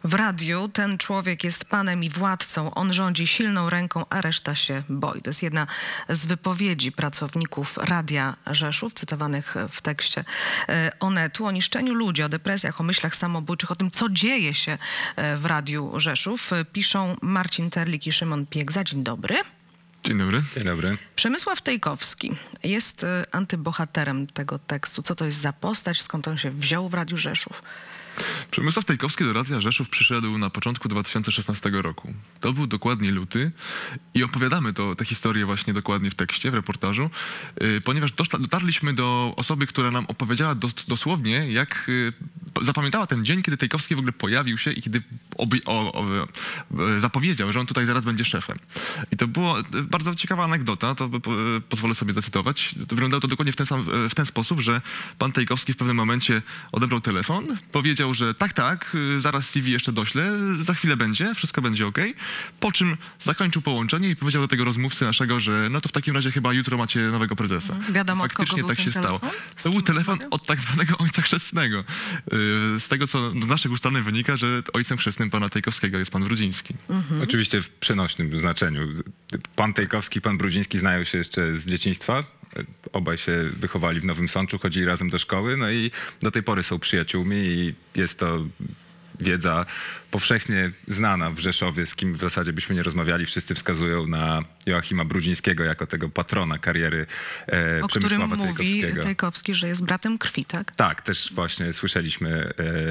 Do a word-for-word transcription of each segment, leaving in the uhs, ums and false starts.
W radiu ten człowiek jest panem i władcą, on rządzi silną ręką, a reszta się boi. To jest jedna z wypowiedzi pracowników Radia Rzeszów, cytowanych w tekście Onetu, o niszczeniu ludzi, o depresjach, o myślach samobójczych, o tym, co dzieje się w Radiu Rzeszów. Piszą Marcin Terlik i Szymon Piegza. Dzień dobry. Dzień dobry. Dzień dobry. Przemysław Tejkowski jest antybohaterem tego tekstu. Co to jest za postać? Skąd on się wziął w Radiu Rzeszów? Przemysław Tejkowski do Radia Rzeszów przyszedł na początku dwa tysiące szesnastego roku. To był dokładnie luty i opowiadamy to, tę historię właśnie dokładnie w tekście, w reportażu, yy, ponieważ dotarliśmy do osoby, która nam opowiedziała dos dosłownie, jak yy, zapamiętała ten dzień, kiedy Tejkowski w ogóle pojawił się i kiedy obi o, o, o, zapowiedział, że on tutaj zaraz będzie szefem. I to była bardzo ciekawa anegdota, to po, pozwolę sobie zacytować. To wyglądało to dokładnie w ten, sam, w ten sposób, że pan Tejkowski w pewnym momencie odebrał telefon, powiedział, że tak, tak, zaraz C V jeszcze doślę, za chwilę będzie, wszystko będzie ok. Po czym zakończył połączenie i powiedział do tego rozmówcy naszego, że no to w takim razie chyba jutro macie nowego prezesa. Mhm. Wiadomo, faktycznie od kogo tak był się ten stało. telefon? To był telefon od tak zwanego ojca chrzestnego. Z tego, co z naszych ustaleń wynika, że ojcem chrzestnym pana Tejkowskiego jest pan Brudziński. Mhm. Oczywiście w przenośnym znaczeniu. Pan Tejkowski i pan Brudziński znają się jeszcze z dzieciństwa. Obaj się wychowali w Nowym Sączu, chodzili razem do szkoły, no i do tej pory są przyjaciółmi i jest to wiedza powszechnie znana w Rzeszowie, z kim w zasadzie byśmy nie rozmawiali. Wszyscy wskazują na Joachima Brudzińskiego jako tego patrona kariery e, o Przemysława którym mówi Tejkowskiego. Tejkowski, że jest bratem krwi, tak? Tak, też właśnie słyszeliśmy e,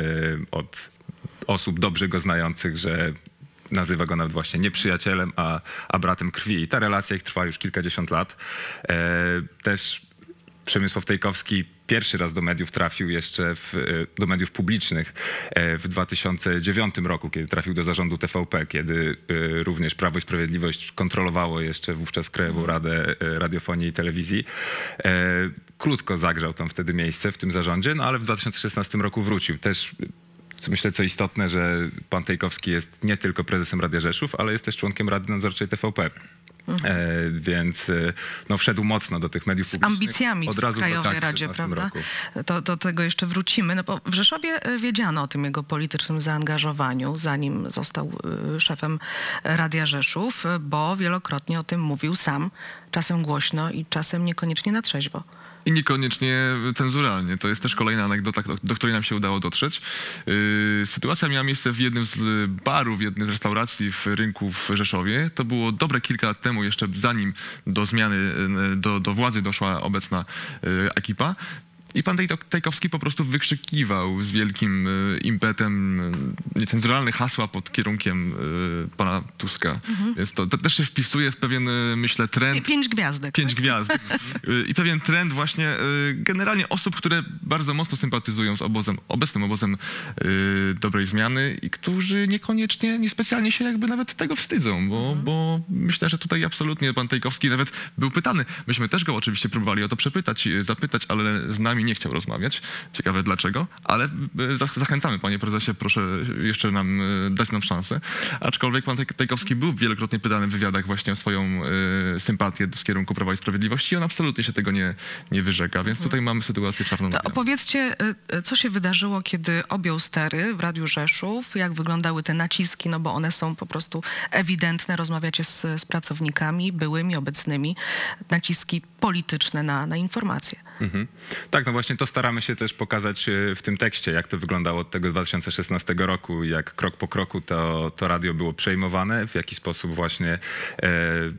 od osób dobrze go znających, że nazywa go nawet właśnie nie przyjacielem, a, a bratem krwi. I ta relacja ich trwa już kilkadziesiąt lat. E, też Przemysław Tejkowski pierwszy raz do mediów trafił jeszcze w, do mediów publicznych w dwa tysiące dziewiątym roku, kiedy trafił do zarządu T V P, kiedy również Prawo i Sprawiedliwość kontrolowało jeszcze wówczas Krajową Radę Radiofonii i Telewizji. Krótko zagrzał tam wtedy miejsce w tym zarządzie, no ale w dwa tysiące szesnastym roku wrócił. Też myślę, co istotne, że pan Tejkowski jest nie tylko prezesem Radia Rzeszów, ale jest też członkiem Rady Nadzorczej T V P. Mhm. E, więc no, wszedł mocno do tych mediów z publicznych. Z ambicjami od razu w Krajowej Radzie, prawda? To, do tego jeszcze wrócimy. No bo w Rzeszowie wiedziano o tym jego politycznym zaangażowaniu, zanim został szefem Radia Rzeszów, bo wielokrotnie o tym mówił sam, czasem głośno i czasem niekoniecznie na trzeźwo. I niekoniecznie cenzuralnie. To jest też kolejna anegdota, do, do której nam się udało dotrzeć. Yy, sytuacja miała miejsce w jednym z barów, w jednej z restauracji w rynku w Rzeszowie. To było dobre kilka lat temu, jeszcze zanim do zmiany, do, do władzy doszła obecna yy, ekipa. I pan Tejkowski po prostu wykrzykiwał z wielkim y, impetem y, niecenzuralne hasła pod kierunkiem y, pana Tuska. Mhm. Jest to, to też się wpisuje w pewien, y, myślę, trend... Pięć gwiazdek. Pięć tak? gwiazdek. y, I pewien trend właśnie y, generalnie osób, które bardzo mocno sympatyzują z obozem, obecnym obozem y, dobrej zmiany i którzy niekoniecznie, niespecjalnie się jakby nawet tego wstydzą, bo, mhm. bo myślę, że tutaj absolutnie pan Tejkowski nawet był pytany. Myśmy też go oczywiście próbowali o to przepytać, zapytać, ale z nami nie chciał rozmawiać. Ciekawe dlaczego, ale zachęcamy, panie prezesie, proszę jeszcze nam dać nam szansę. Aczkolwiek pan Tejkowski był wielokrotnie pytany w wywiadach właśnie o swoją y, sympatię z kierunku Prawa i Sprawiedliwości i on absolutnie się tego nie, nie wyrzeka, więc tutaj mamy sytuację czarną na białym. Opowiedzcie, co się wydarzyło, kiedy objął stery w Radiu Rzeszów, jak wyglądały te naciski, no bo one są po prostu ewidentne, rozmawiacie z, z pracownikami byłymi, obecnymi, naciski polityczne na, na informacje. Mhm. Tak, no właśnie to staramy się też pokazać w tym tekście, jak to wyglądało od tego dwa tysiące szesnastego roku, jak krok po kroku to, to radio było przejmowane, w jaki sposób właśnie e,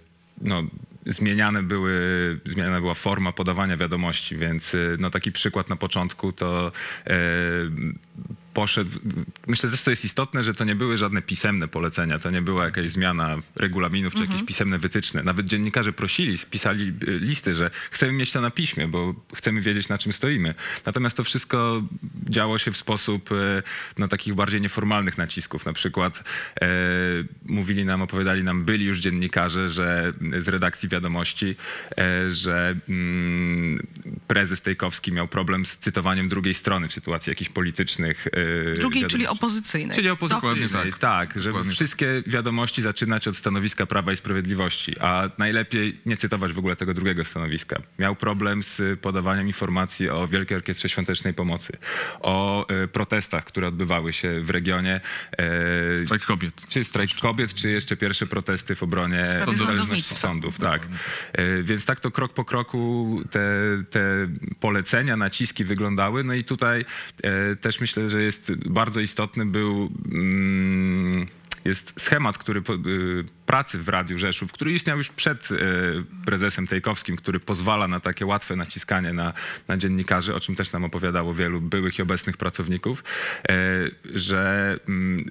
no, zmieniane były, zmieniana była forma podawania wiadomości, więc no, taki przykład na początku to e, poszedł, myślę też, co jest istotne, że to nie były żadne pisemne polecenia, to nie była jakaś zmiana regulaminów czy jakieś pisemne wytyczne. Nawet dziennikarze prosili, spisali listy, że chcemy mieć to na piśmie, bo chcemy wiedzieć, na czym stoimy. Natomiast to wszystko działo się w sposób no, takich bardziej nieformalnych nacisków. Na przykład e, mówili nam, opowiadali nam byli już dziennikarze, że z redakcji Wiadomości, e, że mm, prezes Tejkowski miał problem z cytowaniem drugiej strony w sytuacji jakichś politycznych e, Drugiej, wiadomości. czyli opozycyjnej. Czyli opozycyjnej, tak. tak, żeby Dokładnie. wszystkie wiadomości zaczynać od stanowiska Prawa i Sprawiedliwości, a najlepiej nie cytować w ogóle tego drugiego stanowiska. Miał problem z podawaniem informacji o Wielkiej Orkiestrze Świątecznej Pomocy, o e, protestach, które odbywały się w regionie. E, Strajk kobiet. Czy strajk kobiet, czy jeszcze pierwsze protesty w obronie sprawie sądownictwa. sądów. Tak. E, Więc tak to krok po kroku te, te polecenia, naciski wyglądały. No i tutaj e, też myślę, że jest bardzo istotny był mm, jest schemat, który po, y, pracy w Radiu Rzeszów, który istniał już przed y, prezesem Tejkowskim, który pozwala na takie łatwe naciskanie na, na dziennikarzy, o czym też nam opowiadało wielu byłych i obecnych pracowników, y, że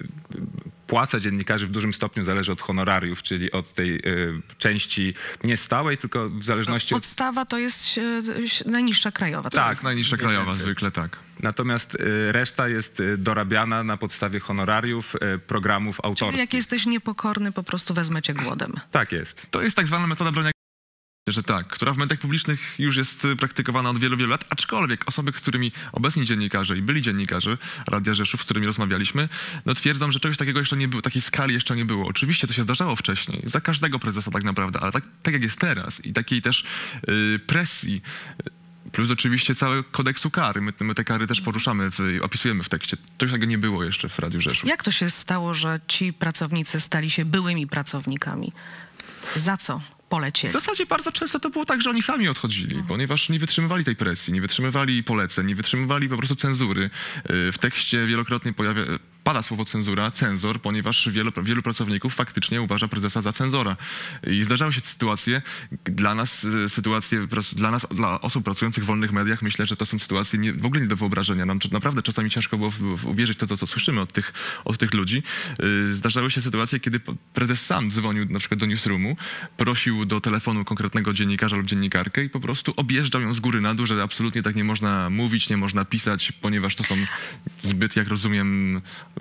y, płaca dziennikarzy w dużym stopniu zależy od honorariów, czyli od tej y, części nie stałej, tylko w zależności od... Podstawa to jest e, najniższa krajowa. To jest najniższa krajowa, zwykle tak. Natomiast y, reszta jest y, dorabiana na podstawie honorariów, y, programów autorskich. Czyli jak jesteś niepokorny, po prostu wezmę cię głodem. Tak jest. To jest tak zwana metoda brania, że tak, która w mediach publicznych już jest praktykowana od wielu, wielu lat, aczkolwiek osoby, z którymi obecni dziennikarze i byli dziennikarze Radia Rzeszów, z którymi rozmawialiśmy, no twierdzą, że czegoś takiego jeszcze nie było, takiej skali jeszcze nie było. Oczywiście to się zdarzało wcześniej, za każdego prezesa tak naprawdę, ale tak, tak jak jest teraz i takiej też yy, presji, plus oczywiście całe kodeksu kary. My, my te kary też poruszamy, w, opisujemy w tekście. Czegoś takiego nie było jeszcze w Radiu Rzeszów. Jak to się stało, że ci pracownicy stali się byłymi pracownikami? Za co polecieli? W zasadzie bardzo często to było tak, że oni sami odchodzili, mhm. ponieważ nie wytrzymywali tej presji, nie wytrzymywali poleceń, nie wytrzymywali po prostu cenzury. W tekście wielokrotnie pojawia, pada słowo cenzura, cenzor, ponieważ wielu, wielu pracowników faktycznie uważa prezesa za cenzora. I zdarzały się sytuacje, dla nas sytuacje, dla nas, dla osób pracujących w wolnych mediach, myślę, że to są sytuacje nie, w ogóle nie do wyobrażenia. Nam naprawdę czasami ciężko było w, w uwierzyć to, co, co słyszymy od tych, od tych ludzi. Zdarzały się sytuacje, kiedy prezes sam dzwonił na przykład do newsroomu, prosił do telefonu konkretnego dziennikarza lub dziennikarkę i po prostu objeżdżał ją z góry na dół, że absolutnie tak nie można mówić, nie można pisać, ponieważ to są zbyt, jak rozumiem,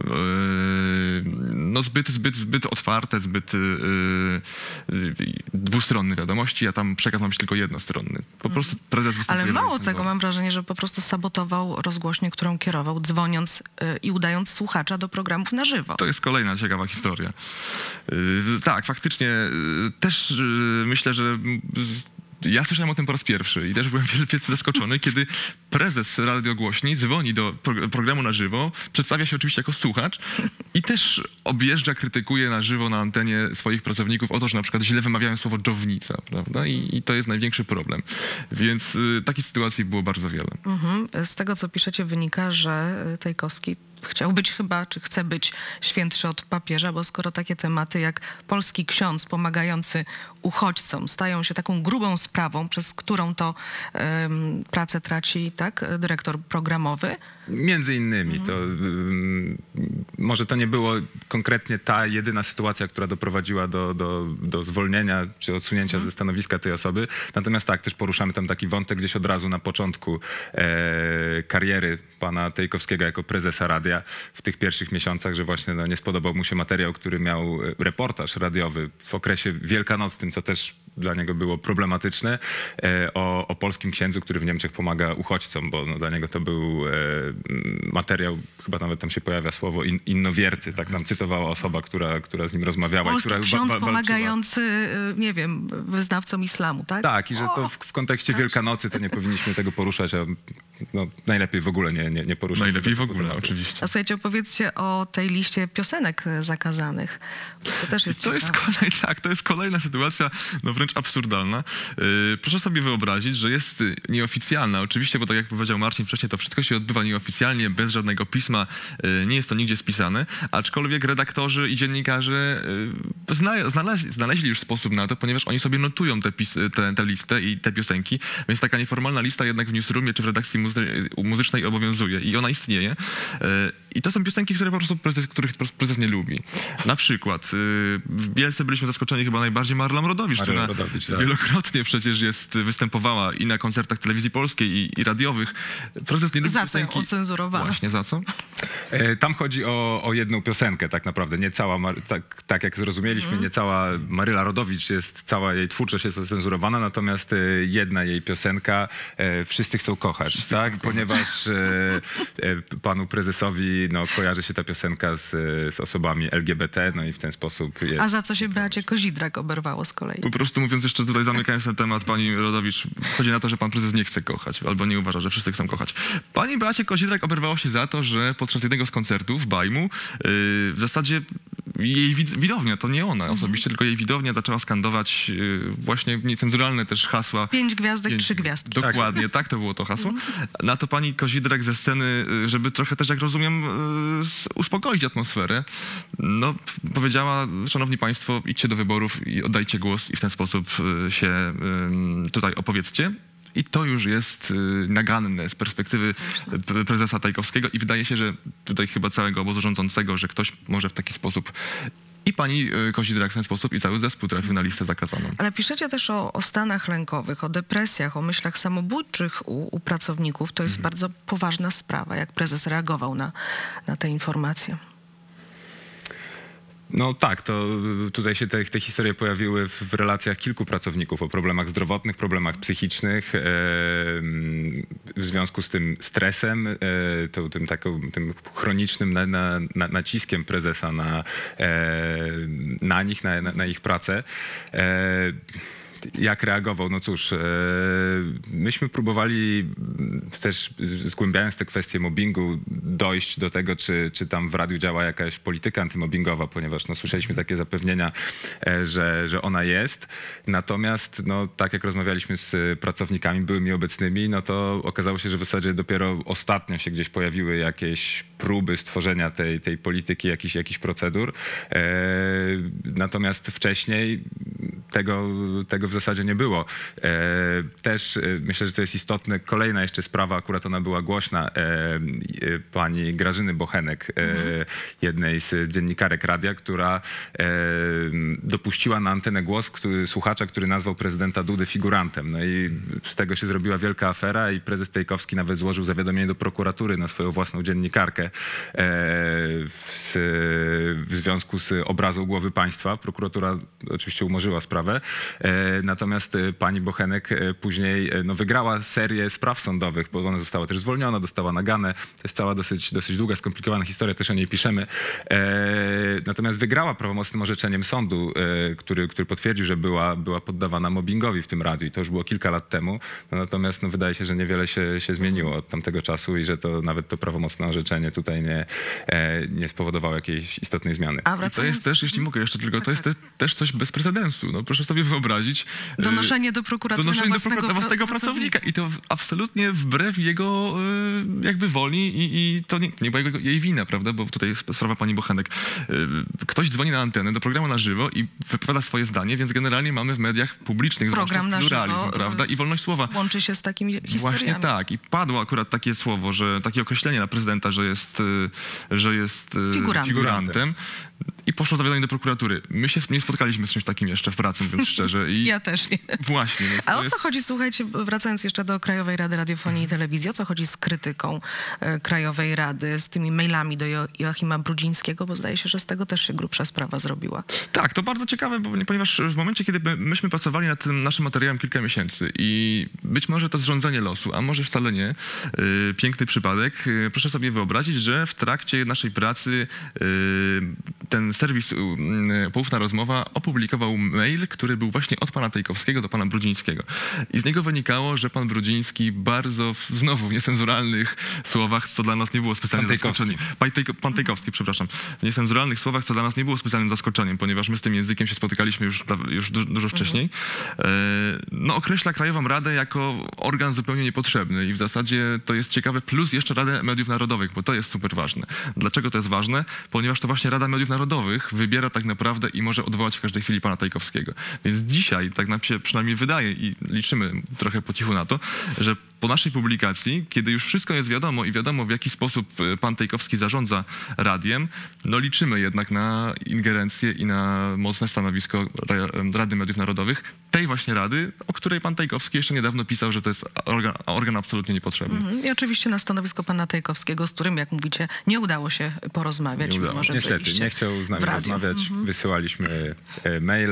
no zbyt, zbyt, zbyt otwarte, zbyt yy, yy, dwustronne wiadomości, a tam przekaz ma być tylko jednostronny. Po prostu prezes występuje. Ale mało z tego, mam wrażenie, że po prostu sabotował rozgłośnię, którą kierował, dzwoniąc yy, i udając słuchacza do programów na żywo. To jest kolejna ciekawa historia. Yy, tak, faktycznie yy, też yy, myślę, że yy, ja słyszałem o tym po raz pierwszy i też byłem wielce zaskoczony, kiedy prezes radiogłośni dzwoni do pro programu na żywo, przedstawia się oczywiście jako słuchacz i też objeżdża, krytykuje na żywo na antenie swoich pracowników o to, że na przykład źle wymawiają słowo dżownica, prawda? I, i to jest największy problem. Więc y, takich sytuacji było bardzo wiele. Mhm. Z tego, co piszecie, wynika, że Tejkowski chciał być chyba, czy chce być świętszy od papieża, bo skoro takie tematy jak polski ksiądz pomagający uchodźcom stają się taką grubą sprawą, przez którą to um, pracę traci, tak, dyrektor programowy. Między innymi. Mhm. To, um, może to nie było konkretnie ta jedyna sytuacja, która doprowadziła do, do, do zwolnienia czy odsunięcia mhm. ze stanowiska tej osoby. Natomiast tak, też poruszamy tam taki wątek gdzieś od razu na początku e, kariery pana Tejkowskiego jako prezesa radia w tych pierwszych miesiącach, że właśnie no, nie spodobał mu się materiał, który miał reportaż radiowy w okresie wielkanocnym, co też dla niego było problematyczne, e, o, o polskim księdzu, który w Niemczech pomaga uchodźcom, bo no, dla niego to był e, materiał, chyba nawet tam się pojawia słowo in, innowiercy, tak nam cytowała osoba, która, która z nim rozmawiała. Polski i która ksiądz wa, wa, pomagający, nie wiem, wyznawcom islamu, tak? Tak, i że to w, w kontekście strasznie. Wielkanocy to nie powinniśmy tego poruszać, a no, najlepiej w ogóle nie, nie, nie poruszać. Najlepiej w tego ogóle, tematu. oczywiście. A słuchajcie, opowiedzcie o tej liście piosenek zakazanych. To też jest To jest, ciekawe. kolej, tak, to jest kolejna sytuacja, no wręcz absurdalna. Yy, proszę sobie wyobrazić, że jest nieoficjalna, oczywiście, bo tak jak powiedział Marcin wcześniej, to wszystko się odbywa nieoficjalnie, bez żadnego pisma, yy, nie jest to nigdzie spisane, aczkolwiek redaktorzy i dziennikarze yy, zna, znaleźli, znaleźli już sposób na to, ponieważ oni sobie notują tę te, te listę i te piosenki, więc taka nieformalna lista jednak w newsroomie czy w redakcji muzy muzycznej obowiązuje i ona istnieje. Yy, I to są piosenki, które po prostu prezes, których prezes nie lubi. Na przykład yy, w Bielce byliśmy zaskoczeni chyba najbardziej Marlą Rodowicz, Maryla która Rodowicz, tak. wielokrotnie przecież jest, występowała i na koncertach telewizji polskiej i, i radiowych. Prezes nie lubi Za co ją piosenki. ocenzurowano? Właśnie, za co? E, Tam chodzi o, o jedną piosenkę tak naprawdę, nie cała, Mar- tak, tak jak zrozumieliśmy, mm. nie cała Maryla Rodowicz, jest, cała jej twórczość jest ocenzurowana, natomiast e, jedna jej piosenka, e, Wszyscy chcą kochać. Wszyscy tak, ponieważ e, e, panu prezesowi no, kojarzy się ta piosenka z, z osobami L G B T, no i w ten sposób jest. A za co się Beacie Kozidrak oberwało z kolei? Po prostu mówiąc jeszcze tutaj, zamykając ten temat, pani Rodowicz, chodzi na to, że pan prezes nie chce kochać, albo nie uważa, że wszyscy chcą kochać. Pani Beacie Kozidrak oberwało się za to, że podczas jednego z koncertów Bajmu yy, w zasadzie jej wid widownia, to nie ona mhm. osobiście, tylko jej widownia zaczęła skandować yy, właśnie niecenzuralne też hasła. Pięć gwiazdek, Pięć, trzy gwiazdki. Dokładnie, tak. tak to było to hasło. Na to pani Kozidrak ze sceny, żeby trochę też, jak rozumiem, yy, uspokoić atmosferę, no powiedziała, szanowni państwo, idźcie do wyborów i oddajcie głos i w ten sposób yy, się yy, tutaj opowiedzcie. I to już jest y, naganne z perspektywy p- prezesa Tajkowskiego i wydaje się, że tutaj chyba całego obozu rządzącego, że ktoś może w taki sposób i pani y, Kozidrak w ten sposób i cały zespół trafił na listę zakazaną. Ale piszecie też o, o stanach lękowych, o depresjach, o myślach samobójczych u, u pracowników. To jest mhm. bardzo poważna sprawa. Jak prezes reagował na, na te informacje? No tak, to tutaj się te, te historie pojawiły w, w relacjach kilku pracowników o problemach zdrowotnych, problemach psychicznych, e, w związku z tym stresem, e, to, tym, taką, tym chronicznym na, na, na, naciskiem prezesa na, e, na nich, na, na, na ich pracę. E, Jak reagował? No cóż, e, myśmy próbowali też, zgłębiając te kwestie mobbingu, dojść do tego, czy, czy tam w radiu działa jakaś polityka antymobbingowa, ponieważ no, słyszeliśmy takie zapewnienia, e, że, że ona jest. Natomiast no, tak jak rozmawialiśmy z pracownikami byłymi obecnymi, no to okazało się, że w zasadzie dopiero ostatnio się gdzieś pojawiły jakieś próby stworzenia tej, tej polityki, jakichś jakichś procedur. E, natomiast wcześniej tego, tego w zasadzie nie było. E, też e, myślę, że to jest istotne. Kolejna jeszcze sprawa, akurat ona była głośna, e, e, pani Grażyny Bochenek, e, mhm. jednej z dziennikarek radia, która e, dopuściła na antenę głos który, słuchacza, który nazwał prezydenta Dudę figurantem. No i z tego się zrobiła wielka afera i prezes Tajkowski nawet złożył zawiadomienie do prokuratury na swoją własną dziennikarkę e, w, w związku z obrazą głowy państwa. Prokuratura oczywiście umorzyła sprawę. E, natomiast e, pani Bochenek e, później e, no, wygrała serię spraw sądowych, bo ona została też zwolniona, dostała naganę. To jest cała dosyć, dosyć długa, skomplikowana historia, też o niej piszemy. E, natomiast wygrała prawomocnym orzeczeniem sądu, e, który, który potwierdził, że była, była poddawana mobbingowi w tym radiu i to już było kilka lat temu. No, natomiast no, wydaje się, że niewiele się, się zmieniło od tamtego czasu i że to nawet to prawomocne orzeczenie tutaj nie, e, nie spowodowało jakiejś istotnej zmiany. A wracając... To jest też, jeśli mogę jeszcze tylko, to jest te, też coś bez precedensu. No, proszę sobie wyobrazić. Donoszenie do prokuratury donoszenie na własnego, własnego, do własnego pracownika. I to absolutnie wbrew jego jakby woli i, i to nie, nie była jego, jej wina, prawda? Bo tutaj jest sprawa pani Bochenek. Ktoś dzwoni na antenę do programu na żywo i wypowiada swoje zdanie, więc generalnie mamy w mediach publicznych program na pluralizm, żywo, prawda? I wolność słowa. Łączy się z takimi historiami. Właśnie tak. I padło akurat takie słowo, że takie określenie na prezydenta, że jest, że jest figurantem. figurantem. I poszło zawiadomienie do prokuratury. My się nie spotkaliśmy z czymś takim jeszcze w pracy, mówiąc szczerze. I ja też nie. Właśnie. A o co jest... chodzi, słuchajcie, wracając jeszcze do Krajowej Rady Radiofonii i Telewizji, o co chodzi z krytyką e, Krajowej Rady, z tymi mailami do jo Joachima Brudzińskiego, bo zdaje się, że z tego też się grubsza sprawa zrobiła. Tak, to bardzo ciekawe, bo, ponieważ w momencie, kiedy my, myśmy pracowali nad tym naszym materiałem kilka miesięcy i być może to zrządzenie losu, a może wcale nie, yy, piękny przypadek, yy, proszę sobie wyobrazić, że w trakcie naszej pracy yy, ten serwis yy, Poufna Rozmowa opublikował mail, który był właśnie od pana Tajkowskiego do pana Brudzińskiego. I z niego wynikało, że pan Brudziński bardzo, w, znowu w niecenzuralnych słowach, co dla nas nie było specjalnym zaskoczeniem. Pan, Tajko, pan Tajkowski, przepraszam. W niecenzuralnych słowach, co dla nas nie było specjalnym zaskoczeniem, ponieważ my z tym językiem się spotykaliśmy już, już dużo, dużo wcześniej. Mhm. No określa Krajową Radę jako organ zupełnie niepotrzebny i w zasadzie to jest ciekawe, plus jeszcze Radę Mediów Narodowych, bo to jest super ważne. Dlaczego to jest ważne? Ponieważ to właśnie Rada Mediów Narodowych wybiera tak naprawdę i może odwołać w każdej chwili pana Tajkowskiego. Więc dzisiaj, tak nam się przynajmniej wydaje i liczymy trochę po cichu na to, że po naszej publikacji, kiedy już wszystko jest wiadomo i wiadomo, w jaki sposób pan Tajkowski zarządza radiem, no liczymy jednak na ingerencję i na mocne stanowisko Rady Mediów Narodowych, tej właśnie rady, o której pan Tajkowski jeszcze niedawno pisał, że to jest organ, organ absolutnie niepotrzebny. Mhm. I oczywiście na stanowisko pana Tajkowskiego, z którym, jak mówicie, nie udało się porozmawiać. Nie udało. Niestety, nie chciał z nami rozmawiać. Mhm. Wysyłaliśmy e, maile.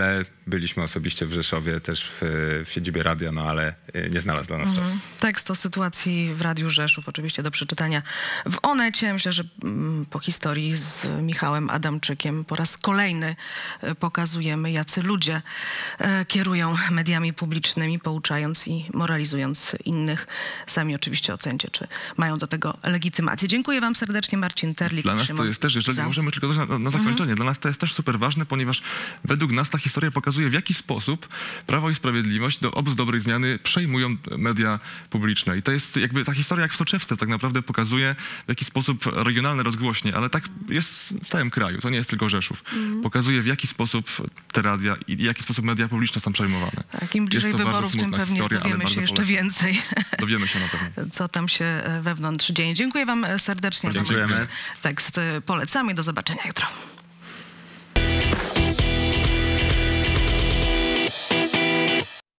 byliśmy osobiście w Rzeszowie, też w, w siedzibie radia, no ale y, nie znalazł dla nas Mhm. czasu. Tekst o sytuacji w Radiu Rzeszów, oczywiście do przeczytania w Onecie. Myślę, że mm, po historii z Michałem Adamczykiem po raz kolejny e, pokazujemy, jacy ludzie e, kierują mediami publicznymi, pouczając i moralizując innych. Sami oczywiście ocencie, czy mają do tego legitymację. Dziękuję wam serdecznie, Marcin Terlik. Dla nas Szymon to jest też, jeżeli Zał. możemy tylko na, na zakończenie, mhm. dla nas to jest też super ważne, ponieważ według nas ta historia pokazuje, w jaki sposób Prawo i Sprawiedliwość, do obóz dobrej zmiany przejmują media publiczne. I to jest jakby ta historia jak w soczewce tak naprawdę pokazuje, w jaki sposób regionalne rozgłośnie, ale tak jest w całym kraju, to nie jest tylko Rzeszów. Mhm. Pokazuje, w jaki sposób te radia i w jaki sposób media publiczne są przejmowane. Tak, im bliżej wyborów, tym pewnie historia, dowiemy się jeszcze polecam. więcej. Dowiemy się na pewno. Co tam się wewnątrz dzieje. Dziękuję wam serdecznie. Dziękujemy. Tekst polecamy. Do zobaczenia jutro.